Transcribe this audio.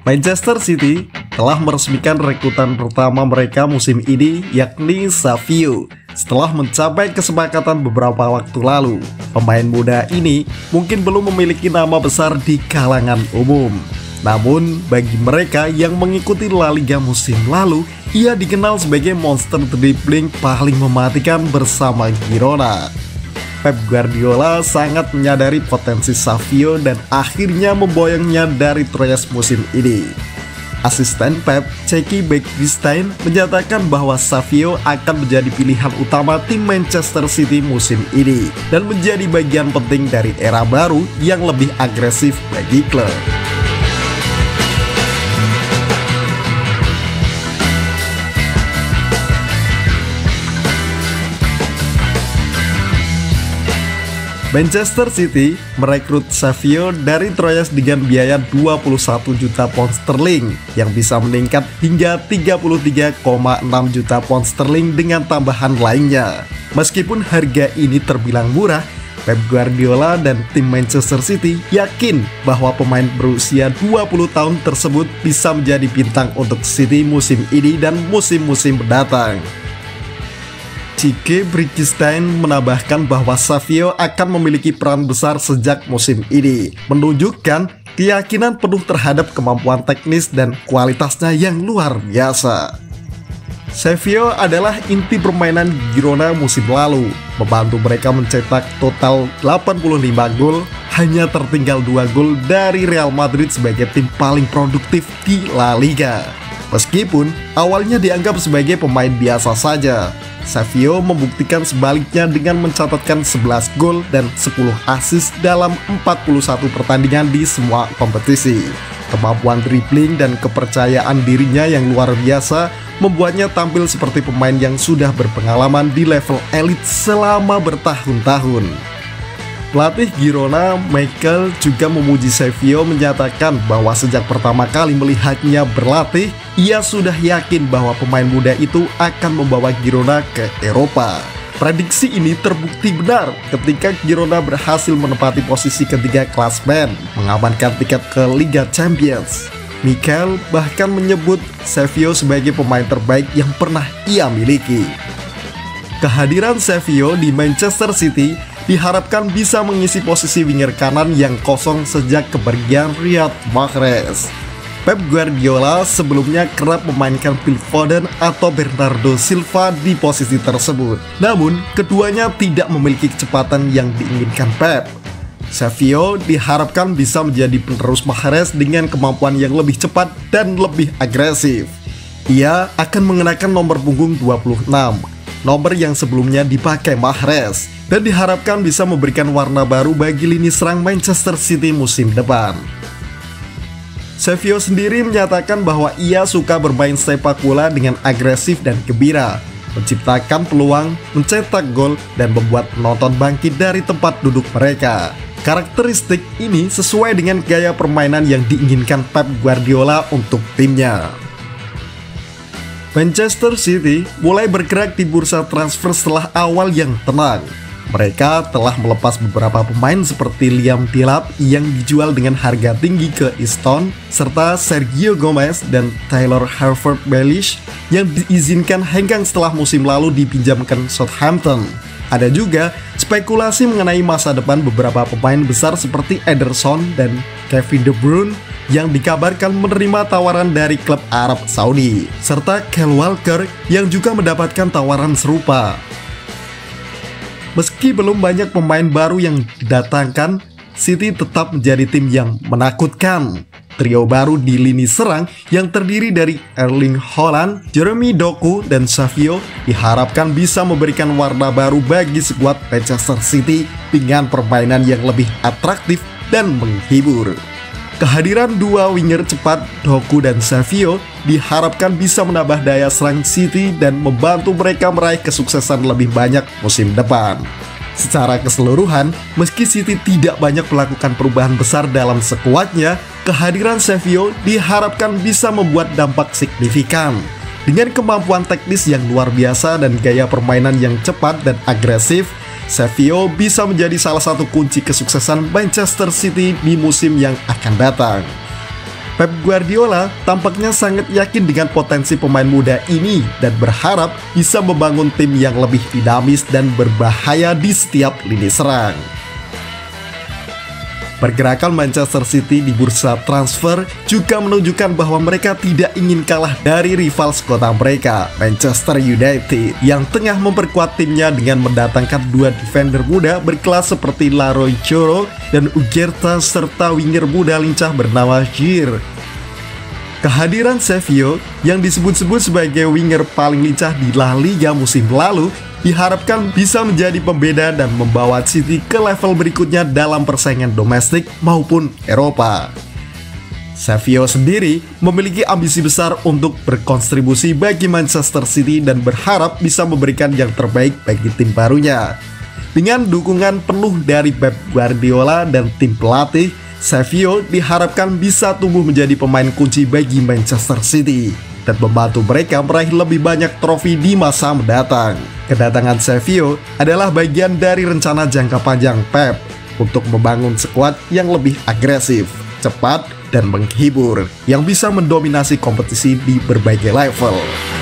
Manchester City telah meresmikan rekrutan pertama mereka musim ini, yakni Savio. Setelah mencapai kesepakatan beberapa waktu lalu, pemain muda ini mungkin belum memiliki nama besar di kalangan umum. Namun, bagi mereka yang mengikuti La Liga musim lalu, ia dikenal sebagai monster dribbling paling mematikan bersama Girona. Pep Guardiola sangat menyadari potensi Savio dan akhirnya memboyongnya dari Troyes musim ini. Asisten Pep, Ceki Beckstein, menyatakan bahwa Savio akan menjadi pilihan utama tim Manchester City musim ini dan menjadi bagian penting dari era baru yang lebih agresif bagi klub. Manchester City merekrut Savio dari Troyes dengan biaya 21 juta pound sterling yang bisa meningkat hingga 33,6 juta pound sterling dengan tambahan lainnya. Meskipun harga ini terbilang murah, Pep Guardiola dan tim Manchester City yakin bahwa pemain berusia 20 tahun tersebut bisa menjadi bintang untuk City musim ini dan musim-musim mendatang. Ceki Beckstein menambahkan bahwa Savio akan memiliki peran besar sejak musim ini, menunjukkan keyakinan penuh terhadap kemampuan teknis dan kualitasnya yang luar biasa. Savio adalah inti permainan Girona musim lalu, membantu mereka mencetak total 85 gol, hanya tertinggal 2 gol dari Real Madrid sebagai tim paling produktif di La Liga. Meskipun awalnya dianggap sebagai pemain biasa saja, Savio membuktikan sebaliknya dengan mencatatkan 11 gol dan 10 assist dalam 41 pertandingan di semua kompetisi. Kemampuan dribbling dan kepercayaan dirinya yang luar biasa membuatnya tampil seperti pemain yang sudah berpengalaman di level elit selama bertahun-tahun. Pelatih Girona, Michael, juga memuji Savio, menyatakan bahwa sejak pertama kali melihatnya berlatih, ia sudah yakin bahwa pemain muda itu akan membawa Girona ke Eropa. Prediksi ini terbukti benar ketika Girona berhasil menempati posisi ketiga klasemen, mengamankan tiket ke Liga Champions. Michael bahkan menyebut Savio sebagai pemain terbaik yang pernah ia miliki. Kehadiran Savio di Manchester City diharapkan bisa mengisi posisi winger kanan yang kosong sejak kepergian Riyad Mahrez. Pep Guardiola sebelumnya kerap memainkan Phil Foden atau Bernardo Silva di posisi tersebut. Namun, keduanya tidak memiliki kecepatan yang diinginkan Pep. Savio diharapkan bisa menjadi penerus Mahrez dengan kemampuan yang lebih cepat dan lebih agresif. Ia akan mengenakan nomor punggung 26, nomor yang sebelumnya dipakai Mahrez, dan diharapkan bisa memberikan warna baru bagi lini serang Manchester City musim depan. Savio sendiri menyatakan bahwa ia suka bermain sepak bola dengan agresif dan gembira, menciptakan peluang, mencetak gol, dan membuat penonton bangkit dari tempat duduk mereka. Karakteristik ini sesuai dengan gaya permainan yang diinginkan Pep Guardiola untuk timnya. Manchester City mulai bergerak di bursa transfer setelah awal yang tenang. Mereka telah melepas beberapa pemain seperti Liam Delap yang dijual dengan harga tinggi ke Easton, serta Sergio Gomez dan Taylor Harvard-Bellis yang diizinkan hengkang setelah musim lalu dipinjamkan Southampton. Ada juga spekulasi mengenai masa depan beberapa pemain besar seperti Ederson dan Kevin De Bruyne yang dikabarkan menerima tawaran dari klub Arab Saudi, serta Kyle Walker yang juga mendapatkan tawaran serupa. Meski belum banyak pemain baru yang didatangkan, City tetap menjadi tim yang menakutkan. Trio baru di lini serang yang terdiri dari Erling Haaland, Jeremy Doku, dan Savio diharapkan bisa memberikan warna baru bagi skuad Manchester City dengan permainan yang lebih atraktif dan menghibur. Kehadiran dua winger cepat, Doku dan Savio, diharapkan bisa menambah daya serang City dan membantu mereka meraih kesuksesan lebih banyak musim depan. Secara keseluruhan, meski City tidak banyak melakukan perubahan besar dalam skuadnya, kehadiran Savio diharapkan bisa membuat dampak signifikan. Dengan kemampuan teknis yang luar biasa dan gaya permainan yang cepat dan agresif, Savio bisa menjadi salah satu kunci kesuksesan Manchester City di musim yang akan datang. Pep Guardiola tampaknya sangat yakin dengan potensi pemain muda ini dan berharap bisa membangun tim yang lebih dinamis dan berbahaya di setiap lini serang. Pergerakan Manchester City di bursa transfer juga menunjukkan bahwa mereka tidak ingin kalah dari rival sekota mereka, Manchester United, yang tengah memperkuat timnya dengan mendatangkan dua defender muda berkelas seperti Leroy Choro dan Ugarte serta winger muda lincah bernama Giroud. Kehadiran Savio yang disebut-sebut sebagai winger paling lincah di La Liga musim lalu diharapkan bisa menjadi pembeda dan membawa City ke level berikutnya dalam persaingan domestik maupun Eropa. Savio sendiri memiliki ambisi besar untuk berkontribusi bagi Manchester City dan berharap bisa memberikan yang terbaik bagi tim barunya. Dengan dukungan penuh dari Pep Guardiola dan tim pelatih, Savio diharapkan bisa tumbuh menjadi pemain kunci bagi Manchester City dan membantu mereka meraih lebih banyak trofi di masa mendatang. Kedatangan Savio adalah bagian dari rencana jangka panjang Pep untuk membangun skuad yang lebih agresif, cepat, dan menghibur yang bisa mendominasi kompetisi di berbagai level.